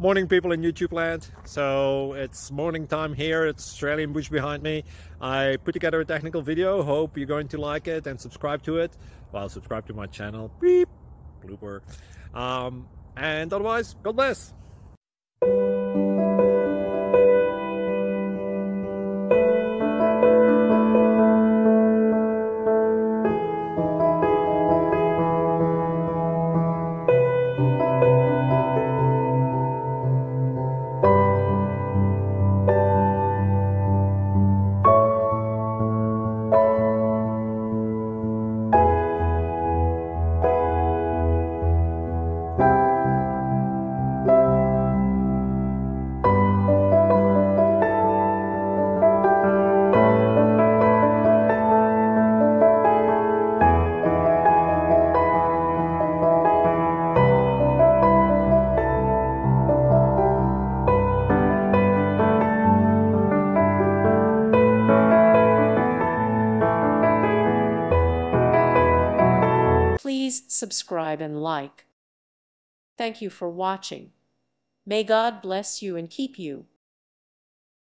Morning, people in YouTube land. So it's morning time here. It's Australian bush behind me. I put together a technical video. Hope you're going to like it and subscribe to it. Well, subscribe to my channel. Beep. Blooper. And otherwise, God bless. Please subscribe and like. Thank you for watching. May God bless you and keep you.